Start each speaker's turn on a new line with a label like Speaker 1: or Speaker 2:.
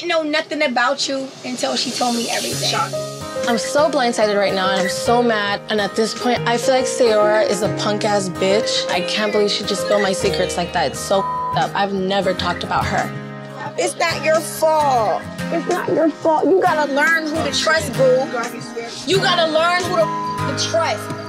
Speaker 1: didn't know nothing about you until she told me everything.
Speaker 2: I'm so blindsided right now, and I'm so mad. And at this point, I feel like Sayora is a punk-ass bitch. I can't believe she just spilled my secrets like that. It's so up. I've never talked about her.
Speaker 1: It's not your fault. It's not your fault. You gotta learn who to trust, boo. You gotta learn who to trust.